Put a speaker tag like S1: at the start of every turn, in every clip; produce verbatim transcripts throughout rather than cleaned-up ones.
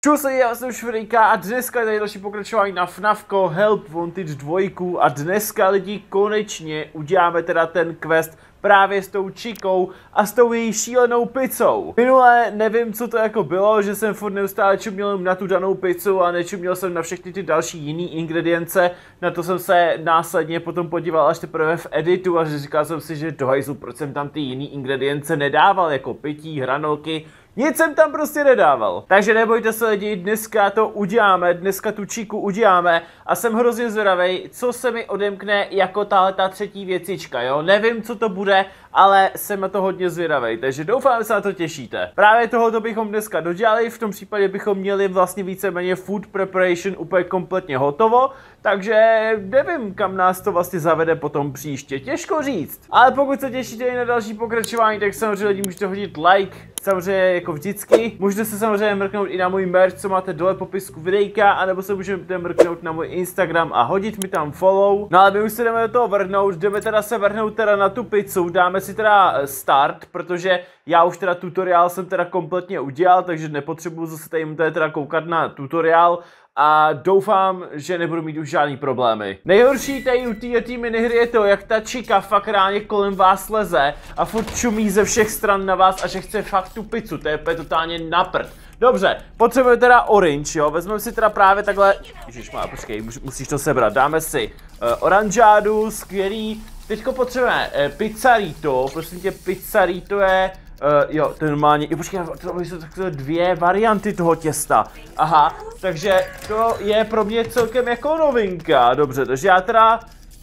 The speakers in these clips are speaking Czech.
S1: Čus lidi, já jsem Švrejka a dneska je tady další pokračování na FNAFko Help Wanted dva a dneska lidi konečně uděláme teda ten quest právě s tou Chikou a s tou její šílenou pizzou. Minule nevím, co to jako bylo, že jsem furt neustále čuměl na tu danou pizzu a nečuměl jsem na všechny ty další jiný ingredience. Na to jsem se následně potom podíval až teprve v editu a říkal jsem si, že do hajzlu, proč jsem tam ty jiný ingredience nedával, jako pití, hranolky. Nic jsem tam prostě nedával. Takže nebojte se lidi, dneska to uděláme, dneska tu Chiku uděláme a jsem hrozně zvědavej, co se mi odemkne jako tahle ta třetí věcička, jo. Nevím, co to bude, ale jsem na to hodně zvědavej, takže doufám, že se na to těšíte. Právě tohoto bychom dneska dodělali, v tom případě bychom měli vlastně víceméně food preparation úplně kompletně hotovo, takže nevím, kam nás to vlastně zavede potom příště, těžko říct. Ale pokud se těšíte i na další pokračování, tak samozřejmě lidi můžete hodit like, samozřejmě jako vždycky. Můžete se samozřejmě mrknout i na můj merch, co máte dole v popisku videjka, anebo se můžete mrknout na můj Instagram a hodit mi tam follow. No ale my už se jdeme do toho vrhnout, jdeme teda se vrhnout teda na tu pizzu, dáme si teda start, protože já už teda tutoriál jsem teda kompletně udělal, takže nepotřebuji zase tady teda koukat na tutoriál. A doufám, že nebudu mít už žádný problémy. Nejhorší tady u této minihry je to, jak ta Chica fakt ráně kolem vás leze a furt čumí ze všech stran na vás a že chce fakt tu pizzu, to je totálně na prd. Dobře, potřebujeme teda orange, jo, vezmeme si teda právě takhle, ježišmá, počkej, musíš to sebrat, dáme si uh, oranžádu, skvělý, teďko potřebujeme uh, pizzarito, prosím tě, pizzarito je, Uh, jo, to je normálně, jo počkej, to jsou takové dvě varianty toho těsta. Aha, takže to je pro mě celkem jako novinka, dobře, takže já teda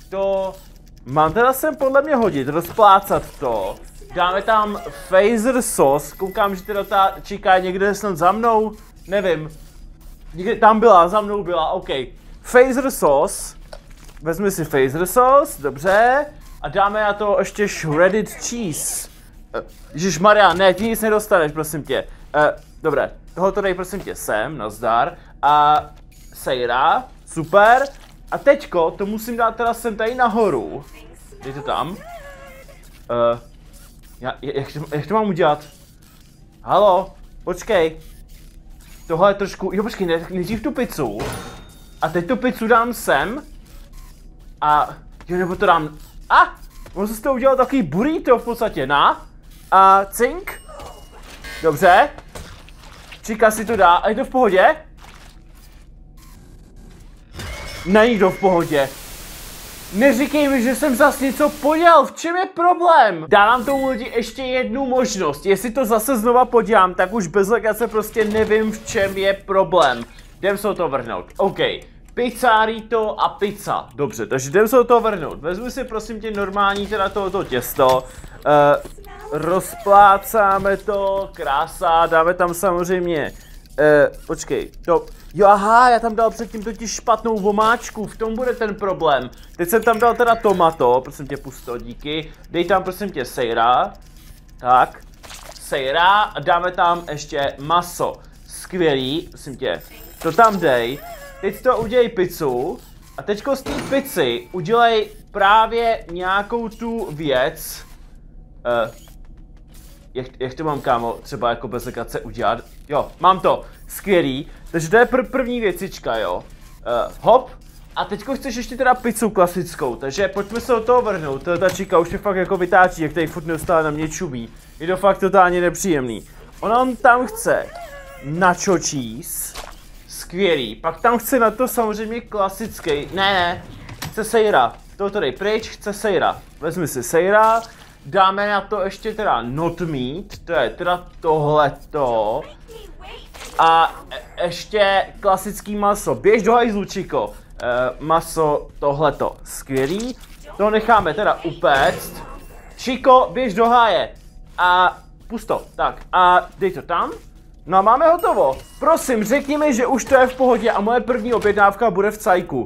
S1: to mám teda sem podle mě hodit, rozplácat to. Dáme tam phaser sauce, koukám, že teda ta Chica je někde snad za mnou, nevím. Někde tam byla, za mnou byla, ok. Phaser sauce, vezmi si phaser sauce, dobře. A dáme na to ještě shredded cheese. Ježišmarja, ne, ty nic nedostaneš, prosím tě. Uh, dobré, tohoto dej prosím tě sem, nazdar. A sejra, super. A teďko to musím dát teda sem tady nahoru. Dej to tam. Uh, já, jak, to, jak to mám udělat? Halo, počkej. Tohle je trošku, jo počkej, ne, nejdřív tu pizzu. A teď tu pizzu dám sem. A, jo nebo to dám, a, ah, on se z toho udělal takový burrito v podstatě, na? A cink. Dobře. Chica si to dá. A je to v pohodě? Není to v pohodě. Neříkej mi, že jsem zase něco podělal. V čem je problém? Dávám tomu lidi ještě jednu možnost. Jestli to zase znova podělám, tak už bez legace prostě nevím, v čem je problém. Jdem se o to vrhnout. OK. Pizzarito a pizza. Dobře, takže jdem se o to vrhnout. Vezmu si prosím tě normální teda tohoto těsto. Uh, rozplácáme to, krása, dáme tam samozřejmě, eh, počkej, to, jo aha, já tam dal předtím totiž špatnou vomáčku, v tom bude ten problém. Teď jsem tam dal teda tomato, prosím tě pusto, díky, dej tam prosím tě sejra, tak, sejra a dáme tam ještě maso, skvělý, prosím tě, to tam dej, teď to udělej pizzu a teďko z té pizzy udělej právě nějakou tu věc, uh, Jak, jak to mám, kámo, třeba jako bez legace udělat? Jo, mám to, skvělý. Takže to je pr první věcička, jo. Uh, hop. A teďko chceš ještě teda pizzu klasickou, takže pojďme se od toho vrhnout. Ta Chica už je fakt jako vytáčí, jak tady furt neustále na mě čumí. Je to fakt totálně nepříjemný. Ona tam chce nacho cheese. Skvělý. Pak tam chce na to samozřejmě klasický. Ne, ne. Chce sejra. Tohoto dej pryč, chce sejra. Vezmi si sejra. Dáme na to ještě teda not meat, to je teda tohleto. A e ještě klasický maso, běž do hajzlu, Chico. E, maso tohleto, skvělý. To necháme teda upéct. Chico, běž do háje. A pusto, tak a dej to tam. No a máme hotovo. Prosím, řekni mi, že už to je v pohodě a moje první objednávka bude v cajku.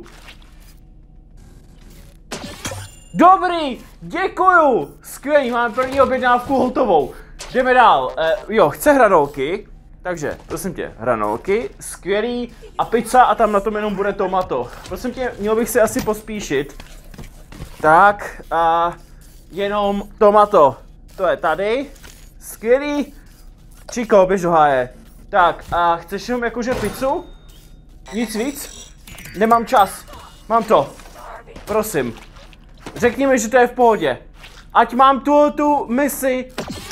S1: Dobrý, děkuju, skvělý, máme první objednávku hotovou. Jdeme dál, e, jo, chce hranolky, takže prosím tě, hranolky, skvělý a pizza a tam na tom jenom bude tomato. Prosím tě, měl bych si asi pospíšit. Tak a jenom tomato, to je tady, skvělý. Chico, běž do háje. Tak, a chceš jenom jakože pizzu? Nic víc? Nemám čas. Mám to. Prosím. Řekni mi, že to je v pohodě. Ať mám tu tu misi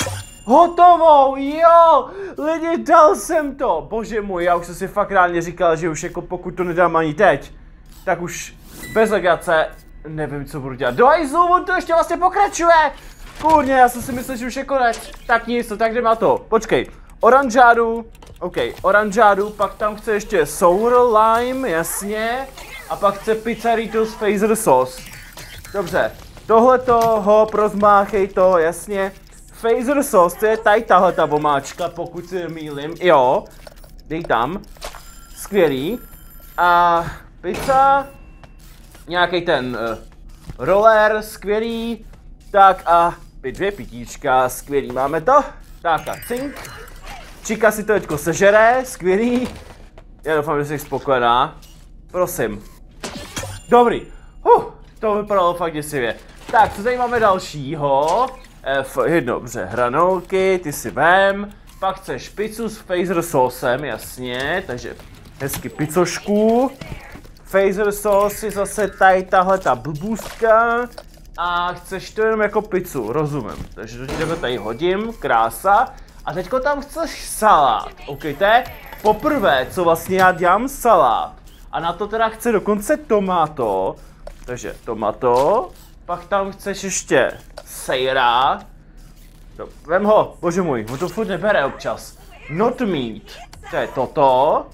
S1: hotovou, jo! Lidi, dal jsem to. Bože můj, já už jsem si fakt reálně říkal, že už jako pokud to nedám ani teď, tak už bez legace nevím, co budu dělat. Do hajzlu, on to ještě vlastně pokračuje. Kurně, já jsem si myslel, že už je konec. Tak nic, tak jdem na to. Počkej. Oranžádu, OK, oranžádu, pak tam chce ještě sour lime, jasně. A pak chce pizzaritos phaser sauce. Dobře, tohleto, hop, rozmáchej to, jasně. Phaser sauce, to je tady tahle ta vomáčka, pokud si nemýlím, jo. Dej tam. Skvělý. A pizza, nějaký ten uh, roller, skvělý. Tak a dvě pitíčka, skvělý, máme to. Tak a cink. Čika si to teďko sežere, skvělý. Já doufám, že jsi spokojená. Prosím. Dobrý. Uh, to vypadalo fakt děsivě. Tak, co tady máme dalšího? F, dobře, hranolky, ty si vem. Pak chceš pizzu s phaser sosem, jasně, takže hezky pizzošku. Phaser sauce je zase tady tahle ta blbůstka. A chceš to jenom jako pizzu, rozumím. Takže to ti takhle tady hodím, krása. A teďko tam chceš salát, OK, to je poprvé, co vlastně já dělám salát. A na to teda chci dokonce tomato. Takže tomato. Pak tam chceš ještě sejra. No, vem ho, bože můj, on to furt nebere občas. Not meat, to je toto.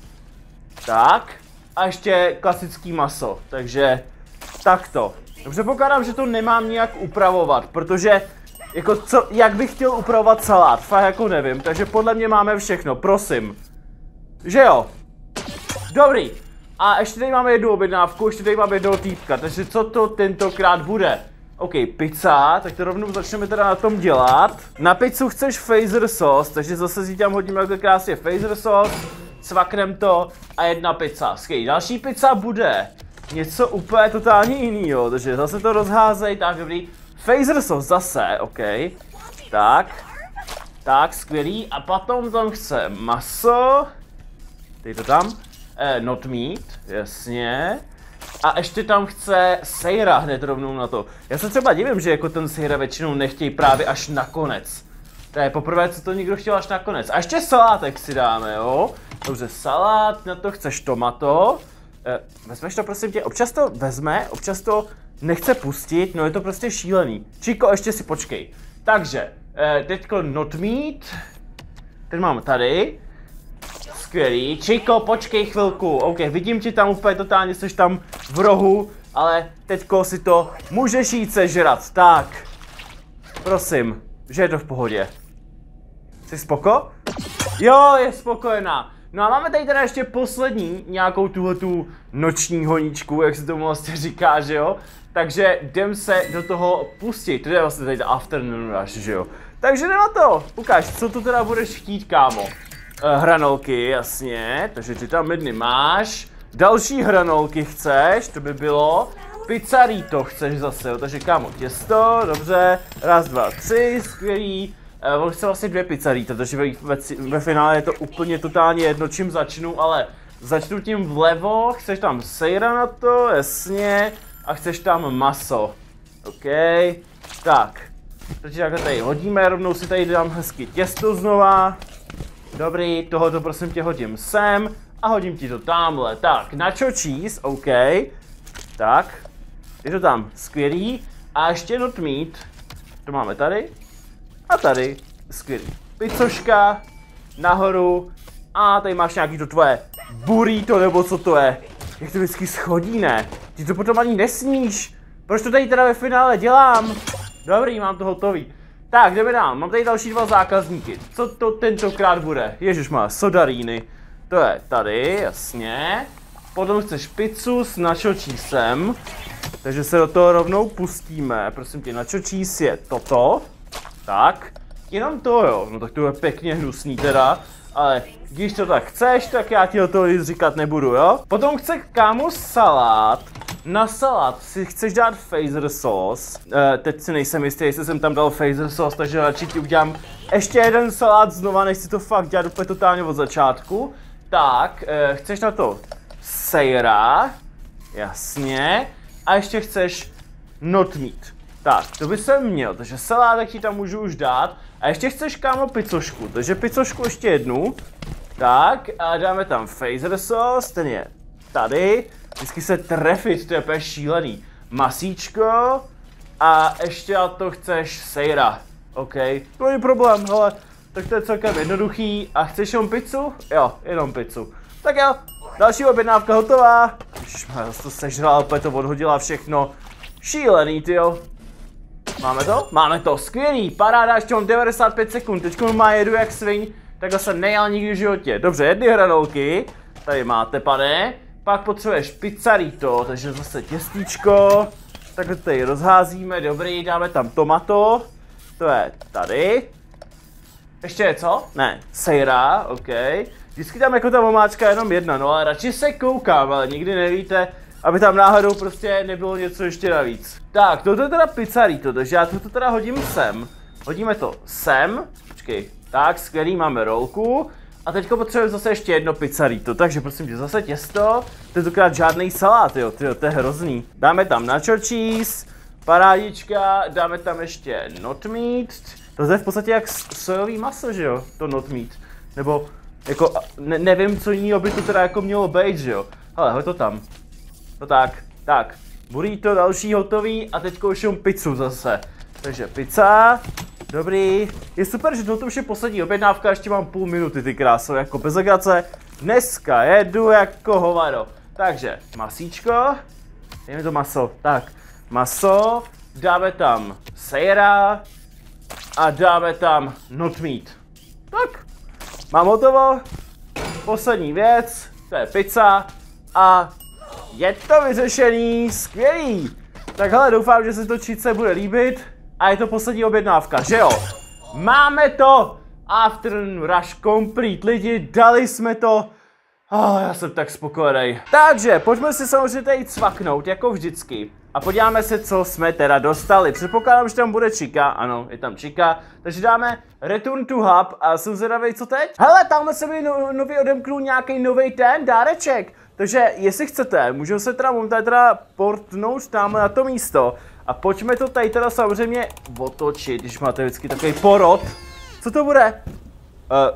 S1: Tak. A ještě klasický maso, takže takto. Dobře, pokládám, že to nemám nějak upravovat, protože jako co, jak bych chtěl upravovat salát, fakt jako nevím, takže podle mě máme všechno, prosím. Že jo? Dobrý. A ještě tady máme jednu objednávku, ještě tady máme jednoho týpka, takže co to tentokrát bude? OK, pizza, tak to rovnou začneme teda na tom dělat. Na pizzu chceš phaser sauce, takže zase si tam hodíme takhle krásně phaser sauce, cvaknem to a jedna pizza. Skvělý, další pizza bude něco úplně totálně jinýho, takže zase to rozházej, tak dobrý. Phaser sauce zase, OK. Tak. Tak, skvělý. A potom tam chce maso. Dej to tam. Eh, not meat, jasně. A ještě tam chce sejra hned rovnou na to. Já se třeba divím, že jako ten sejra většinou nechtějí právě až nakonec. To je poprvé, co to někdo chtěl až nakonec. A ještě salátek si dáme, jo? Dobře, salát, na to chceš tomato. Eh, vezmeš to prosím tě, občas to vezme, občas to nechce pustit, no je to prostě šílený. Číko, ještě si počkej. Takže, eh, teďko not meat. Ten mám tady. Skvělý. Číko, počkej chvilku. OK, vidím tě tam úplně totálně, jsi tam v rohu, ale teďko si to můžeš jít sežrat. Tak. Prosím, že je to v pohodě. Jsi spoko? Jo, je spokojená. No a máme tady teda ještě poslední nějakou tuhletu noční honíčku, jak se tomu vlastně říká, že jo? Takže jdem se do toho pustit, to je vlastně tady ta afternoon rush, že jo? Takže jdem na to, ukáž, co tu teda budeš chtít, kámo. E, hranolky, jasně, takže ty tam jedny máš. Další hranolky chceš, to by bylo. Pizzarito chceš zase, jo? Takže kámo, těsto, dobře, raz, dva, tři, skvělý. E, on chce vlastně dvě pizzarita, takže ve, ve, ve finále je to úplně totálně jedno, čím začnu, ale začnu tím vlevo, chceš tam sejra na to, jasně. A chceš tam maso. OK. Tak. Takže takhle tady hodíme, rovnou si tady dám hezky těsto znova. Dobrý, tohoto prosím tě hodím sem. A hodím ti to tamhle. Tak, nacho cheese, OK. Tak. Je to tam, skvělý. A ještě not meat. To máme tady. A tady, skvělý. Pizzoška. Nahoru. A tady máš nějaký to tvoje burrito, nebo co to je. Jak to vždycky schodí, ne? Ty to potom ani nesníš. Proč to tady teda ve finále dělám? Dobrý, mám to hotový. Tak, jdeme dál. Mám tady další dva zákazníky. Co to tentokrát bude? Ježišmá, sodaríny. To je tady, jasně. Potom chceš pizzu s nacho cheesem. Takže se do toho rovnou pustíme. Prosím tě, nacho cheese je toto. Tak. Jenom to jo. No tak to je pěkně hnusný teda. Ale když to tak chceš, tak já ti o toho nic říkat nebudu, jo? Potom chce kámo salát. Na salát si chceš dát phaser sauce. Uh, teď si nejsem jistý, jestli jsem tam dal phaser sauce, takže radši ti udělám ještě jeden salát znova, než si to fakt dělat úplně totálně od začátku. Tak, uh, chceš na to sejra, jasně, a ještě chceš not meat. Tak, to by jsem měl, takže salát ti tam můžu už dát. A ještě chceš, kámo, picošku, takže picošku ještě jednu. Tak, a dáme tam phaser sauce, ten je tady. Vždycky se trefit, to je úplně šílený. Masíčko a ještě na to chceš sejra. OK, to není problém, hele, tak to je celkem jednoduchý. A chceš jenom pizzu? Jo, jenom pizzu. Tak jo, další objednávka hotová. Ježišmar, to sežrala, opět to odhodila všechno. Šílený, tyjo. Máme to? Máme to, skvělý, paráda, ještě mám devadesát pět sekund, teďko má jedu jak sviň, takhle jsem nejel nikdy v životě. Dobře, jedny hranolky, tady máte, pane. Pak potřebuješ pizzarito, takže zase těstíčko. Takhle tady rozházíme, dobrý, dáme tam tomato. To je tady. Ještě je co? Ne, sejra, OK. Vždycky tam jako ta omáčka jenom jedna, no ale radši se koukám, ale nikdy nevíte, aby tam náhodou prostě nebylo něco ještě navíc. Tak, toto je teda pizzarito, takže já toto teda hodím sem. Hodíme to sem, počkej, tak, skvělý, máme rolku. A teďko potřebujeme zase ještě jedno pizzarito, takže prosím tě, zase těsto, tentokrát žádný salát, jo, tyjo, to je hrozný. Dáme tam nacho cheese, parádička, dáme tam ještě not meat, to je v podstatě jak sojový maso, že jo, to not meat, nebo jako, ne, nevím, co jiného by to teda jako mělo být, že jo, hele, hoď to tam, no tak, tak, burrito další hotový a teďko už jenom pizzu zase, takže pizza. Dobrý, je super, že toto už je poslední objednávka, ještě mám půl minuty, ty kráso, jako bez legrace. Dneska jedu jako hovado. Takže, masíčko, dejme to maso, tak, maso, dáme tam sejra a dáme tam not meat. Tak, mám hotovo, poslední věc, to je pizza a je to vyřešený, skvělý. Tak hele, doufám, že se to číce bude líbit. A je to poslední objednávka, že jo? Máme to! Afternoon rush complete, lidi, dali jsme to. Oh, já jsem tak spokojený. Takže, pojďme si samozřejmě tady cvaknout, jako vždycky. A podíváme se, co jsme teda dostali. Předpokládám, že tam bude Chica, ano, je tam Chica. Takže dáme Return to Hub a jsem zvědavý, co teď? Hele, tamhle se mi no, nový odemknul nějaký nový ten dáreček. Takže, jestli chcete, můžeme se teda momentálně teda portnout tam na to místo. A pojďme to tady teda samozřejmě otočit, když máte vždycky takový porod. Co to bude? Uh,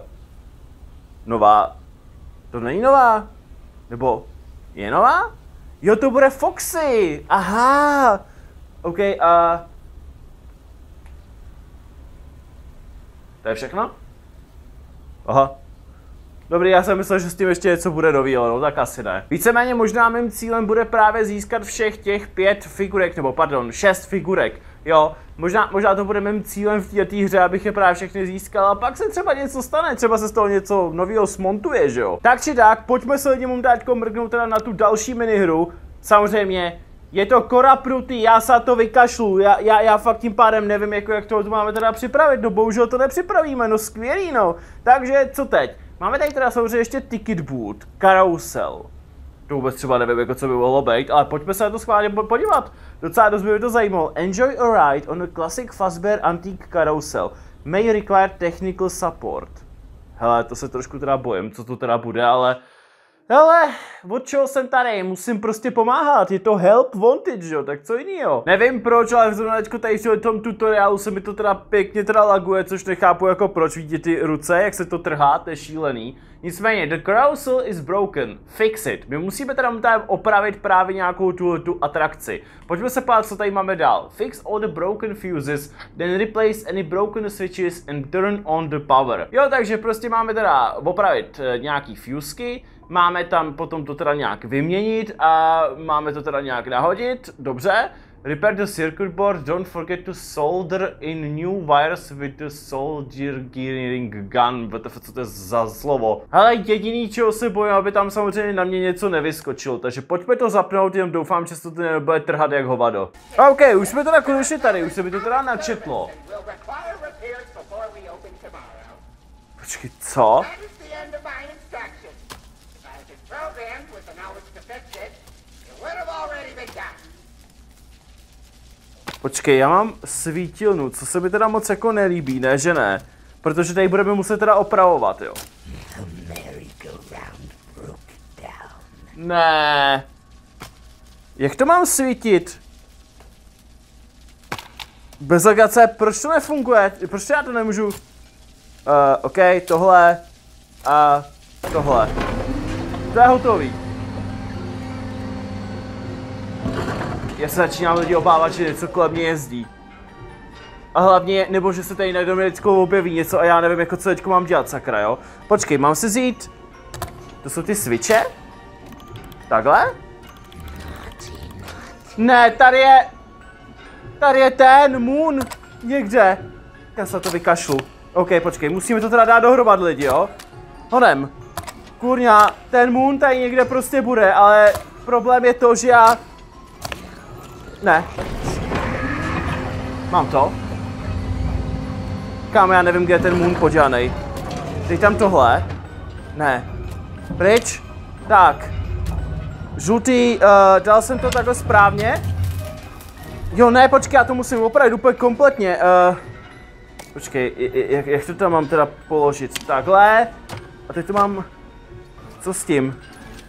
S1: nová. To není nová? Nebo je nová? Jo, to bude Foxy! Aha! OK, a... Uh... To je všechno? Aha. Dobrý, já jsem myslel, že s tím ještě něco bude novýho, no tak asi ne. Víceméně možná mým cílem bude právě získat všech těch pět figurek, nebo pardon, šest figurek, jo. Možná, možná to bude mým cílem v této hře, abych je právě všechny získal a pak se třeba něco stane, třeba se z toho něco nového smontuje, že jo. Tak či tak, pojďme se lidi momentálně mrknout teda na tu další minihru. Samozřejmě, je to korapnutý, já se to vykašlu, já, já, já fakt tím pádem nevím, jako, jak to máme teda připravit, no bohužel to nepřipravíme, no skvělý, no. Takže co teď? Máme tady teda samozřejmě ještě ticket booth, carousel. To vůbec třeba nevím, jako co by mohlo být, ale pojďme se na to schválně podívat. Docela dost by mě to zajímalo. Enjoy a ride on a classic Fazbear antique carousel. May require technical support. Hele, to se trošku teda bojím, co to teda bude, ale... Hele, od čeho jsem tady? Musím prostě pomáhat, je to help wanted, jo, tak co jinýho? Nevím proč, ale zrovna teďko tady v tom tutoriálu se mi to teda pěkně teda laguje, což nechápu jako proč, vidíte ty ruce, jak se to trhá, to je šílený. Nicméně, the carousel is broken, fix it. My musíme teda tady opravit právě nějakou tu, tu atrakci. Pojďme se podívat, co tady máme dál. Fix all the broken fuses, then replace any broken switches and turn on the power. Jo, takže prostě máme teda opravit uh, nějaký fusky. Máme tam potom to teda nějak vyměnit a máme to teda nějak nahodit, dobře. Repair the circuit board, don't forget to solder in new wires with the soldering gun. Co to je za slovo? Ale jediný, čeho se bojím, aby tam samozřejmě na mě něco nevyskočilo, takže pojďme to zapnout, jenom doufám, že se to nebude trhat jak hovado. OK, už jsme teda konečně tady, už se mi to teda načetlo. Počkej, co? Počkej, já mám svítilnu, co se mi teda moc jako nelíbí, ne, že ne? Protože tady budeme muset teda opravovat, jo. Ne. Jak to mám svítit? Bez legace, proč to nefunguje? Proč já to nemůžu? Uh, OK, tohle a tohle. To je hotový. Já se začínám lidi obávat, že něco kolem mě jezdí. A hlavně, nebo že se tady najednou vždycky objeví něco a já nevím, jako co teďko mám dělat, sakra, jo? Počkej, mám si vzít... To jsou ty switche? Takhle? Ne, tady je... Tady je ten Moon. Někde. Já se to vykašlu. OK, počkej, musíme to teda dát dohromady, lidi, jo? Honem. Kurňa, ten Moon tady někde prostě bude, ale problém je to, že já... Ne. Mám to. Kámo, já nevím, kde je ten Moon podělanej. Dej tam tohle. Ne. Pryč. Tak. Žlutý, uh, dal jsem to takhle správně. Jo, ne, počkej, já to musím opravit úplně kompletně. Uh, počkej, jak, jak to tam mám teda položit? Takhle. A teď to mám... Co s tím?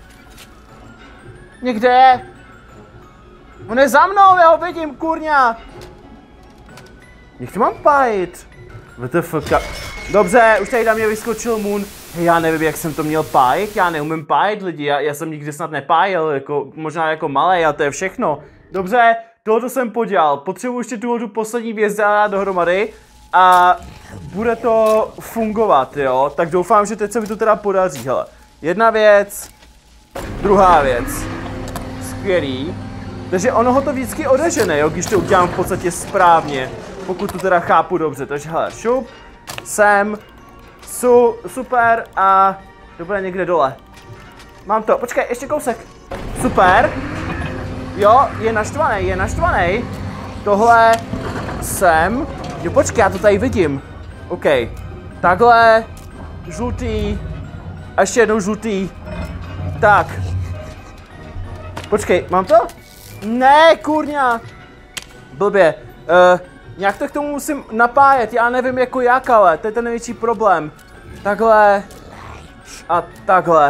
S1: Někde je. On je za mnou, já ho vidím, kurňa. Jak to mám pájit? W T F. Dobře, už tady na mě vyskočil Moon. Hej, já nevím, jak jsem to měl pájit, já neumím pájit lidi, já, já jsem nikdy snad nepájil, jako, možná jako malej, a to je všechno. Dobře, tohoto jsem podělal, potřebuji ještě tu poslední věc dát dohromady a bude to fungovat, jo, tak doufám, že teď se mi to teda podaří, hele. Jedna věc, druhá věc, skvělý, takže ono ho to vždycky odežene, jo, když to udělám v podstatě správně, pokud to teda chápu dobře, takže hele, šup, sem, su, super a to bude někde dole. Mám to, počkej, ještě kousek, super, jo, je naštvaný, je naštvaný, tohle, sem, jo, počkej, já to tady vidím, OK, takhle, žlutý, a ještě jednou žlutý, tak, počkej, mám to? Ne, kurňa, blbě, uh, nějak to k tomu musím napájet, já nevím jako jak, ale to je ten největší problém. Takhle. A takhle.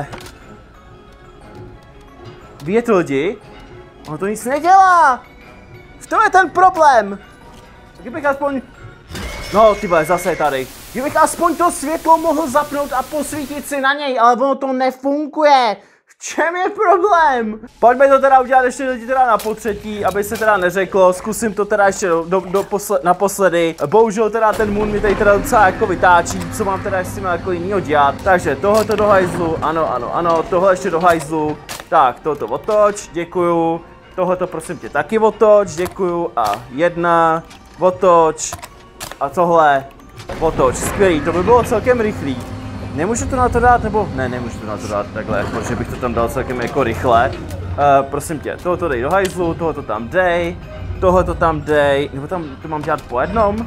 S1: Víte lidi? Ono to nic nedělá. V tom je ten problém. Kdybych aspoň... No ty vole, zase je tady. Kdybych aspoň to světlo mohl zapnout a posvítit si na něj, ale ono to nefunguje. V čem je problém? Pojďme to teda udělat ještě lidi teda na potřetí, aby se teda neřeklo, zkusím to teda ještě do, do, do posle, naposledy. Bohužel teda ten Moon mi tady teda docela jako vytáčí, co mám teda ještě jako jinýho dělat. Takže tohoto do hajzlu, ano, ano, ano, tohle ještě do hajzlu. Tak, tohoto otoč, děkuju. Tohleto prosím tě taky otoč, děkuju. A jedna, otoč. A tohle, otoč, skvělý, to by bylo celkem rychlý. Nemůžu to na to dát, nebo ne, nemůžu to na to dát takhle, jako, že bych to tam dal celkem jako rychle. Uh, prosím tě, tohoto dej do hajzlu, tohoto tam dej, tohoto tam dej, nebo tam to mám dělat po jednom?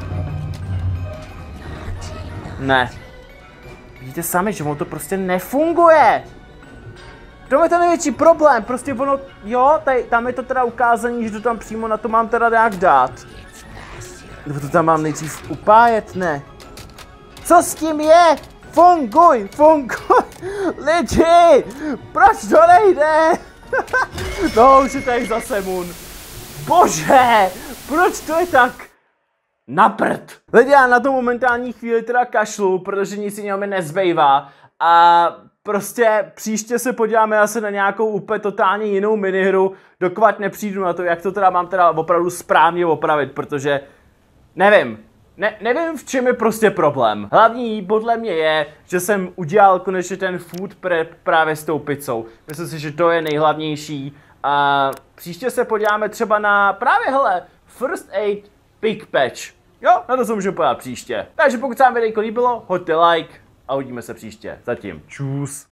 S1: Ne. Vidíte sami, že ono to prostě nefunguje. To je ten největší problém, prostě ono, jo, tady, tam je to teda ukázaný, že to tam přímo na to mám teda nějak dát. Nebo to tam mám nejdřív upájet, ne. Co s tím je? Funguj, funguj, lidi, proč to nejde? No, už je tady zase Moon. Bože, proč to je tak na prd? Lidi, já na to momentální chvíli teda kašlu, protože nic jiného mi nezbývá. A prostě příště se podíváme asi na nějakou úplně totálně jinou minihru, dokud nepřijdu na to, jak to teda mám teda opravdu správně opravit, protože nevím. Ne, nevím, v čem je prostě problém. Hlavní podle mě je, že jsem udělal konečně ten food prep právě s tou pizzou. Myslím si, že to je nejhlavnější. A příště se podíváme třeba na právě hele, First Aid Pig Patch. Jo, na to se můžu podívat příště. Takže pokud se vám videjko líbilo, hoďte like a uvidíme se příště. Zatím čus.